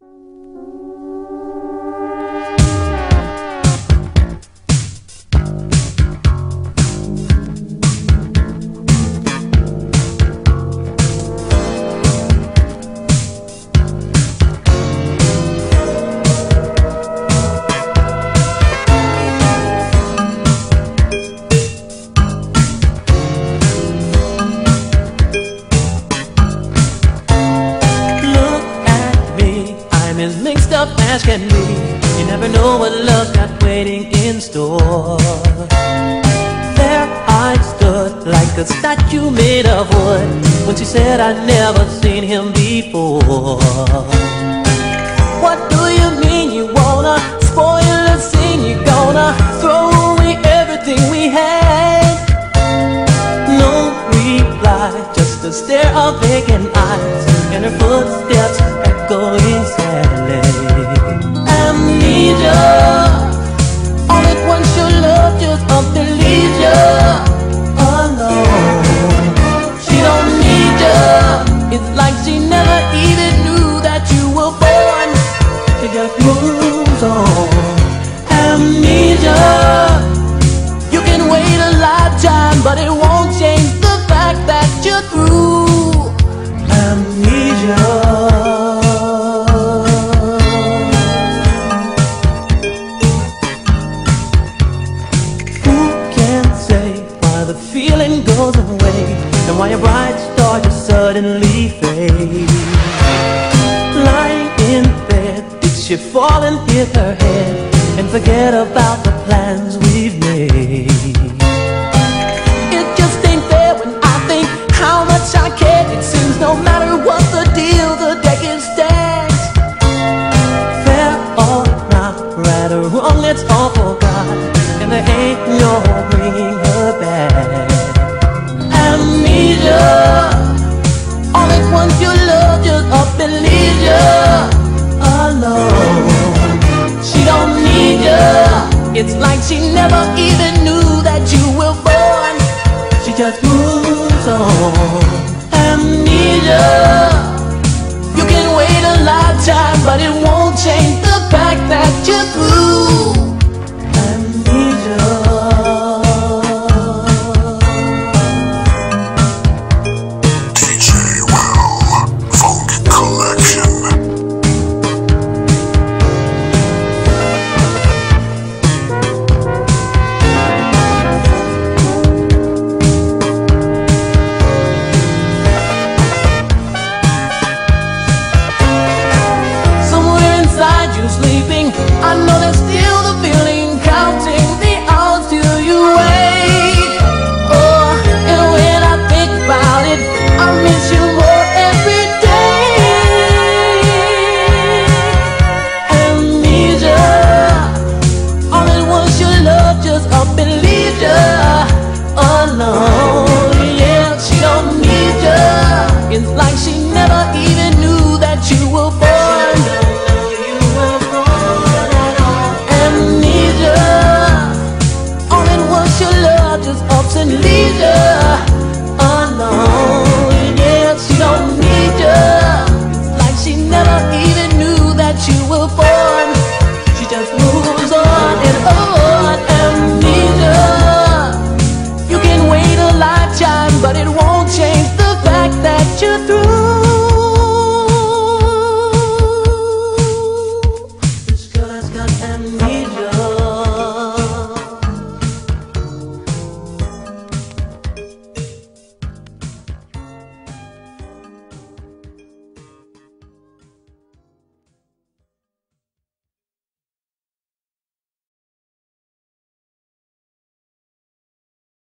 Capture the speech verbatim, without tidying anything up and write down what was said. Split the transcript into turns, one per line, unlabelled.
As mixed up as can be, you never know what love's got waiting in store. There I stood like a statue made of wood when she said I'd never seen him before. What do you mean you wanna spoil the scene? You gonna throw away everything we had? No reply, just a stare of vacant eyes, and her footsteps echoing sadly. Amnesia, all at once your love just up and leaves you alone. She don't need you, it's like she never even knew that you were born. She just moves on. Amnesia, you can wait a lifetime, but it won't change the fact that you're through. Amnesia. Feeling goes away, and why a bright star just suddenly fades. Lying in bed, did she fall and hit her head and forget about the plans we've made? It just ain't fair when I think how much I care. It seems no matter what the deal, the deck is stacked. Fair or not, right or wrong, it's all for God, and there ain't no bringing her back. Amnesia, all at once your love just up and leaves you alone. She don't need you, it's like she never even knew that you were born. She just moves on. Amnesia, you can wait a lifetime, but it won't change the fact that you're through. Amnesia. Sleeping, I know there's